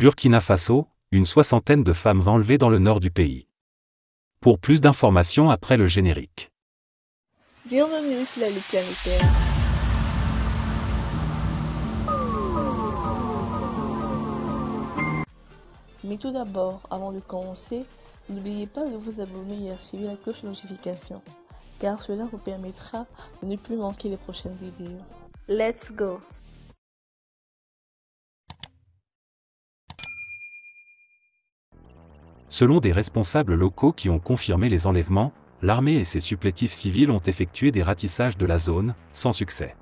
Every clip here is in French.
Burkina Faso, une soixantaine de femmes enlevées dans le nord du pays. Pour plus d'informations après le générique. Bienvenue sur la Ligue planétaire. Mais tout d'abord, avant de commencer, n'oubliez pas de vous abonner et activer la cloche de notification, car cela vous permettra de ne plus manquer les prochaines vidéos. Let's go! Selon des responsables locaux qui ont confirmé les enlèvements, l'armée et ses supplétifs civils ont effectué des ratissages de la zone, sans succès.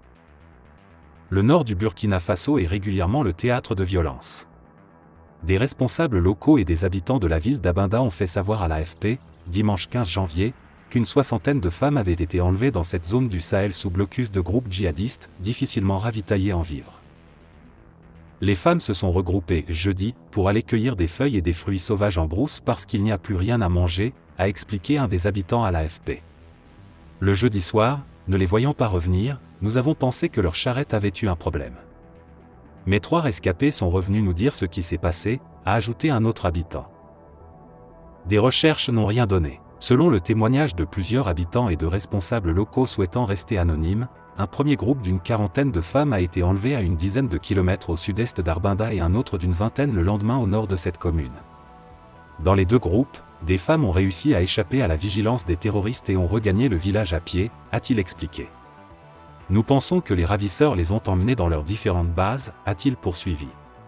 Le nord du Burkina Faso est régulièrement le théâtre de violences. Des responsables locaux et des habitants de la ville d'Abinda ont fait savoir à l'AFP, dimanche 15 janvier, qu'une soixantaine de femmes avaient été enlevées dans cette zone du Sahel sous blocus de groupes djihadistes, difficilement ravitaillés en vivres. Les femmes se sont regroupées jeudi pour aller cueillir des feuilles et des fruits sauvages en brousse parce qu'il n'y a plus rien à manger, a expliqué un des habitants à l'AFP. Le jeudi soir, ne les voyant pas revenir, nous avons pensé que leur charrette avait eu un problème. Mais 3 rescapés sont revenus nous dire ce qui s'est passé, a ajouté un autre habitant. Des recherches n'ont rien donné. Selon le témoignage de plusieurs habitants et de responsables locaux souhaitant rester anonymes, un premier groupe d'une quarantaine de femmes a été enlevé à une dizaine de kilomètres au sud-est d'Arbinda et un autre d'une vingtaine le lendemain au nord de cette commune. Dans les 2 groupes, des femmes ont réussi à échapper à la vigilance des terroristes et ont regagné le village à pied, a-t-il expliqué. Nous pensons que les ravisseurs les ont emmenés dans leurs différentes bases, a-t-il poursuivi.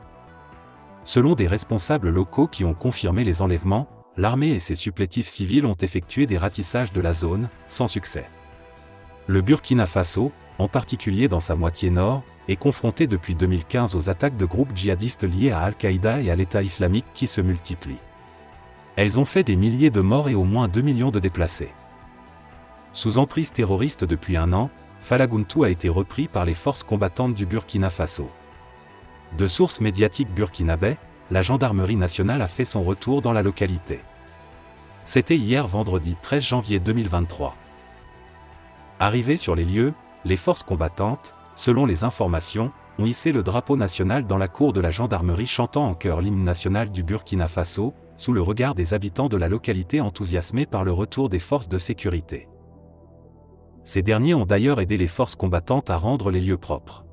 Selon des responsables locaux qui ont confirmé les enlèvements, l'armée et ses supplétifs civils ont effectué des ratissages de la zone, sans succès. Le Burkina Faso, en particulier dans sa moitié nord, est confronté depuis 2015 aux attaques de groupes djihadistes liés à Al-Qaïda et à l'État islamique qui se multiplient. Elles ont fait des milliers de morts et au moins 2 millions de déplacés. Sous emprise terroriste depuis 1 an, Falagountou a été repris par les forces combattantes du Burkina Faso. De sources médiatiques burkinabais, la gendarmerie nationale a fait son retour dans la localité. C'était hier vendredi 13 janvier 2023. Arrivées sur les lieux, les forces combattantes, selon les informations, ont hissé le drapeau national dans la cour de la gendarmerie chantant en chœur l'hymne national du Burkina Faso, sous le regard des habitants de la localité enthousiasmés par le retour des forces de sécurité. Ces derniers ont d'ailleurs aidé les forces combattantes à rendre les lieux propres.